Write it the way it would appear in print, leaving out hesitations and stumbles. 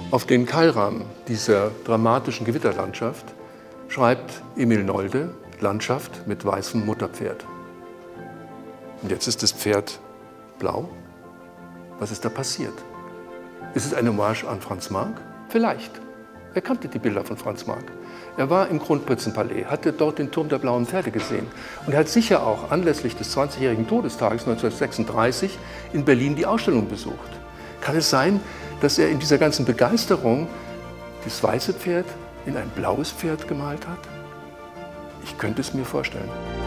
Auf den Keilrahmen dieser dramatischen Gewitterlandschaft schreibt Emil Nolde Landschaft mit weißem Mutterpferd. Und jetzt ist das Pferd blau. Was ist da passiert? Ist es eine Hommage an Franz Marc? Vielleicht. Er kannte die Bilder von Franz Marc. Er war im Kronprinzenpalais, hatte dort den Turm der blauen Pferde gesehen. Und er hat sicher auch anlässlich des 20-jährigen Todestages 1936 in Berlin die Ausstellung besucht. Kann es sein, dass er in dieser ganzen Begeisterung das weiße Pferd in ein blaues Pferd gemalt hat? Ich könnte es mir vorstellen.